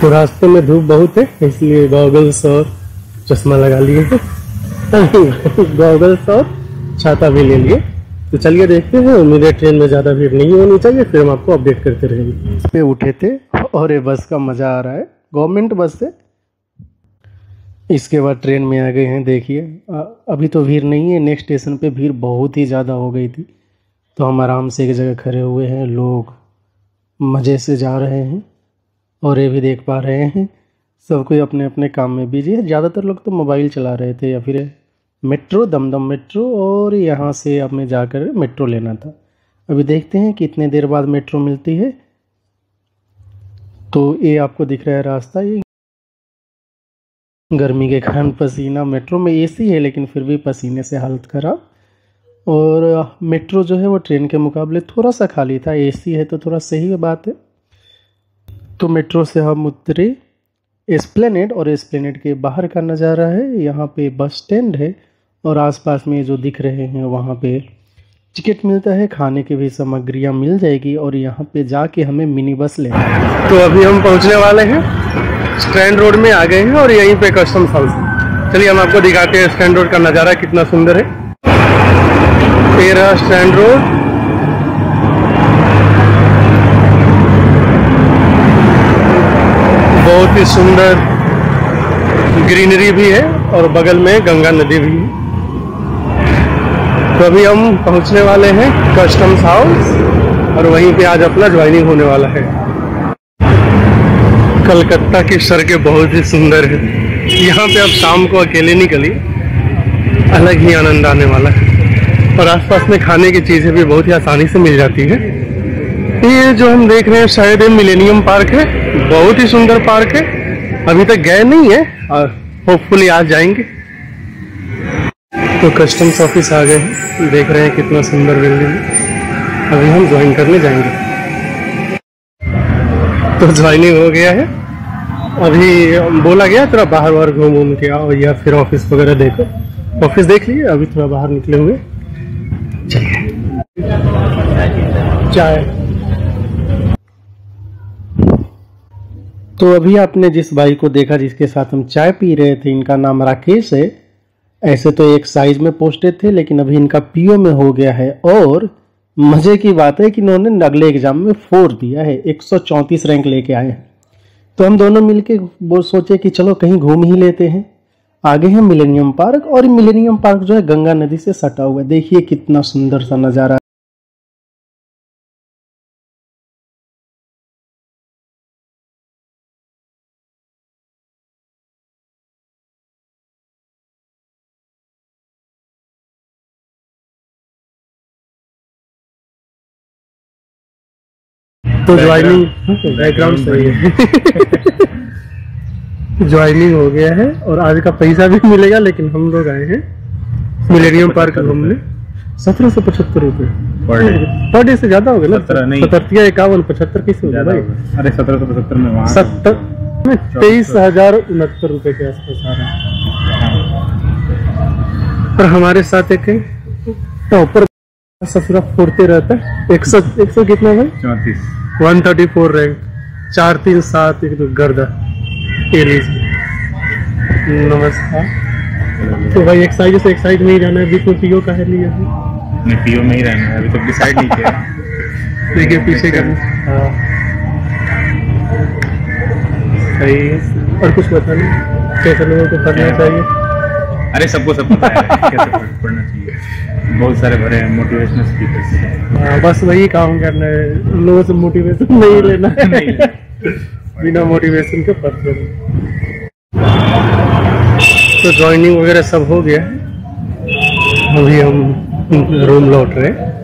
तो रास्ते में धूप बहुत है, इसलिए गॉगल्स और चश्मा लगा लिए हैं। गॉगल्स और छाता भी ले लिए। तो चलिए देखते हैं। उम्मीद है ट्रेन में ज़्यादा भीड़ नहीं होनी चाहिए, फिर हम आपको अपडेट करते रहेंगे। इस पे उठे थे और ये बस का मज़ा आ रहा है, गवर्नमेंट बस है। इसके बाद ट्रेन में आ गए हैं। देखिए अभी तो भीड़ नहीं है, नेक्स्ट स्टेशन पे भीड़ बहुत ही ज़्यादा हो गई थी। तो हम आराम से एक जगह खड़े हुए हैं, लोग मज़े से जा रहे हैं और ये भी देख पा रहे हैं सब कोई अपने अपने काम में बिजी है। ज़्यादातर लोग तो मोबाइल चला रहे थे या फिर मेट्रो, दमदम मेट्रो, और यहाँ से अब मैं जाकर मेट्रो लेना था। अभी देखते हैं कितने देर बाद मेट्रो मिलती है। तो ये आपको दिख रहा है रास्ता, ये गर्मी के कारण पसीना, मेट्रो में एसी है लेकिन फिर भी पसीने से हालत खराब। और मेट्रो जो है वो ट्रेन के मुकाबले थोड़ा सा खाली था, एसी है तो थोड़ा सही बात है। तो मेट्रो से हम उतरे एस्प्लेनेड, और एस्प्लेनेड के बाहर का नज़ारा है। यहाँ पे बस स्टैंड है और आसपास में जो दिख रहे हैं वहाँ पे टिकट मिलता है, खाने की भी सामग्रियाँ मिल जाएगी और यहाँ पे जाके हमें मिनी बस लेना है। तो अभी हम पहुँचने वाले हैं, स्टैंड रोड में आ गए हैं और यहीं पे कस्टम्स हाउस। चलिए हम आपको दिखाते हैं स्टैंड रोड का नज़ारा कितना सुंदर है। ये रहा स्टैंड रोड। बहुत ही सुंदर ग्रीनरी भी है और बगल में गंगा नदी भी है। तो अभी हम पहुंचने वाले हैं कस्टम्स हाउस और वहीं पे आज अपना ज्वाइनिंग होने वाला है। कलकत्ता की सड़कें बहुत ही सुंदर है। यहाँ पे आप शाम को अकेले निकलिए, अलग ही आनंद आने वाला है। और आसपास में खाने की चीज़ें भी बहुत ही आसानी से मिल जाती है। ये जो हम देख रहे हैं शायद मिलेनियम पार्क है, बहुत ही सुंदर पार्क है। अभी तक गए नहीं है और होपफुली आज जाएंगे। तो कस्टम्स ऑफिस आ गए हैं, देख रहे हैं कितना सुंदर बिल्डिंग है। अभी हम ज्वाइन करने जाएंगे। तो ज्वाइनिंग हो गया है। अभी बोला गया थोड़ा बाहर घूम के आओ या फिर ऑफिस वगैरह देखो। ऑफिस देख लिए, अभी थोड़ा बाहर निकले हुए। चलिए चाय। तो अभी आपने जिस भाई को देखा जिसके साथ हम चाय पी रहे थे, इनका नाम राकेश है। ऐसे तो एक साइज में पोस्टेड थे लेकिन अभी इनका पीओ में हो गया है। और मजे की बात है कि इन्होंने अगले एग्जाम में 4 दिया है, 134 रैंक लेके आए हैं। तो हम दोनों मिलके वो सोचे कि चलो कहीं घूम ही लेते हैं। आगे है मिलेनियम पार्क, और मिलेनियम पार्क जो है गंगा नदी से सटा हुआ है। देखिए कितना सुंदर सा नज़ारा। तो ज्वाइनिंग बैकग्राउंड सही है। ज्वाइनिंग हो गया है और आज का पैसा भी मिलेगा, लेकिन हम लोग आए हैं मिलेनियम पार्क घूमने। 1775 रुपये पर डे से ज्यादा हो गया ना? 17 51 75 कैसे हो गया भाई? अरे 1775 में वहाँ 23,069 रुपये के आसपास आ रहा है। और हमारे साथ एक टॉपर ससुरा फोड़ते रहता है। 100 कितना भाई? 134 रैंक, 437 एक तो गर्दा। नमस्कार। तो भाई एक साइड से एक साइड नहीं रहना है, बीच में पीओ का है लिया है? नहीं, पीओ में ही रहना है, अभी तक डिसाइड नहीं किया। देखिए पीछे का सही है। और कुछ बता नहीं कैसे लोगों को पढ़ना चाहिए? अरे सबको सब पता है कैसे पढ़ना चाहिए। बहुत सारे भरे हैं मोटिवेशनल स्पीकर्स। बस वही काम करना है, लोगों से मोटिवेशन नहीं लेना है। बिना मोटिवेशन के पढ़ते हैं। तो ज्वाइनिंग वगैरह सब हो गया है। अभी हम रूम लौट रहे हैं।